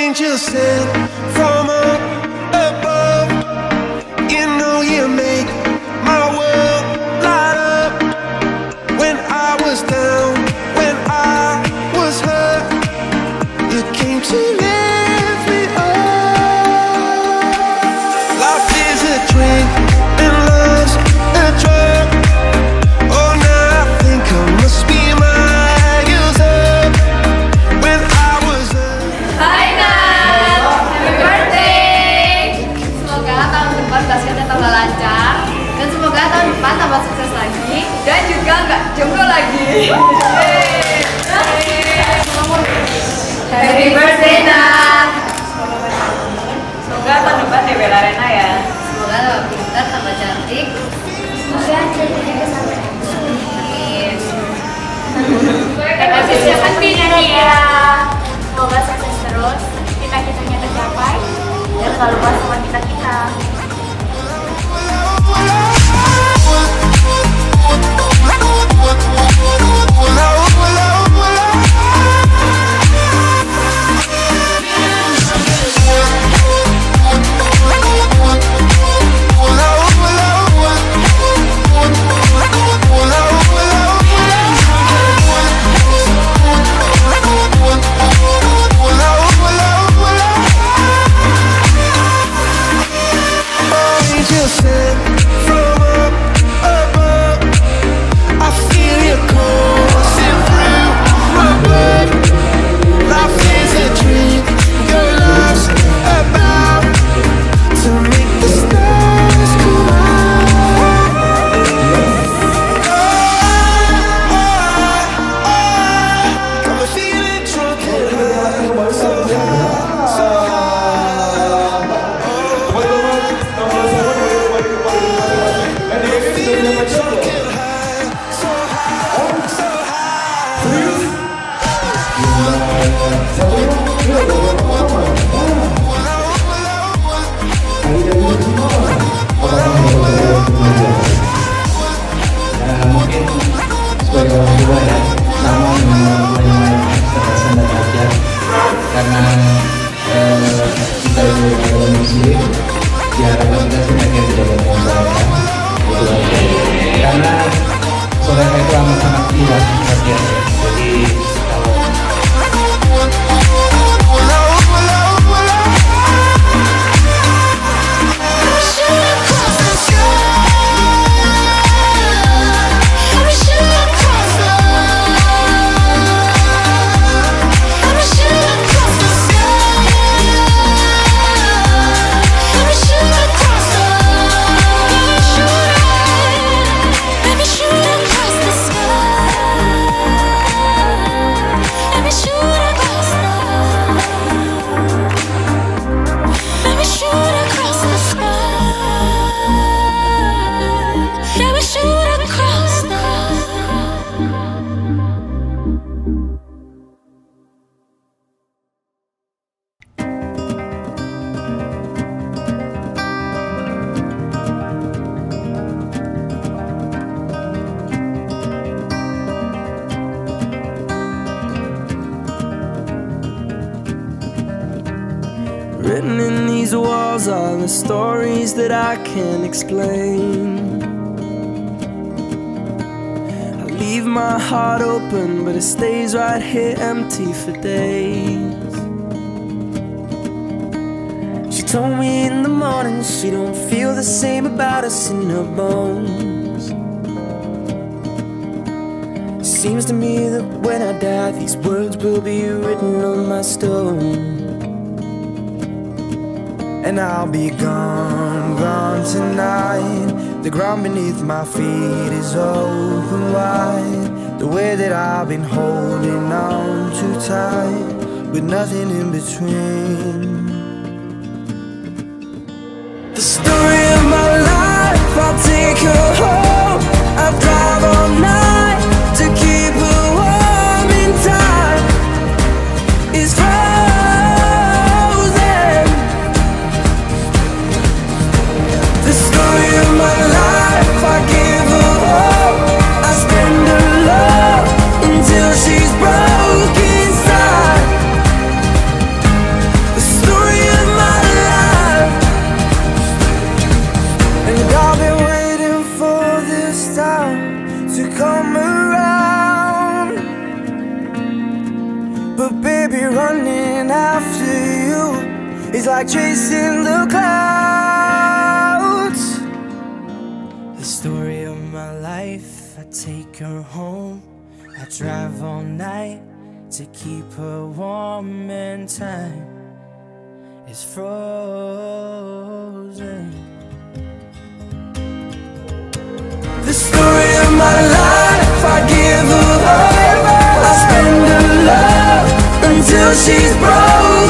angel sent from up above. You know you make my world light up. When I was down, when I was hurt, you came to lift me up. Life is a drink and love's a drug. Oh, now I think I must be miles up. When I was Hai Nat, happy birthday! Semoga tahun depan basketnya tambah lancar dan semoga tahun depan tambah sukses lagi dan juga nggak jomblo lagi. Happy birthday Nat! Semoga tahun depan debel arena ya. Semoga tambah pintar, tambah cantik. Semoga jadinya kesampaian. Amin. Happy Nadia. Semoga sukses terus, cita-citanya tercapai, dan selalu lupa sama kita-kita. Mungkin sebagai orang tua ya, sama dengan kecerdasan dan ajar, karena kita itu adalah muslim, diharapkan kita semakin tidak ada masalah, itu aja. Karena saudara itu amat sangat luas perhatiannya, jadi written in these walls are the stories that I can't explain. I leave my heart open, but it stays right here empty for days. She told me in the morning she don't feel the same about us in her bones. Seems to me that when I die, these words will be written on my stone. And I'll be gone, gone tonight. The ground beneath my feet is open wide. The way that I've been holding on too tight, with nothing in between. The story of my life, I'll take her home. I'll drive all night to keep her warm in time. It's frozen. The story of my life, I give her hope. I spend her love until she's broke inside. The She's like chasing the clouds. The story of my life, I take her home. I drive all night to keep her warm, and time is frozen. The story of my life, I give her up. I spend her love until she's broken.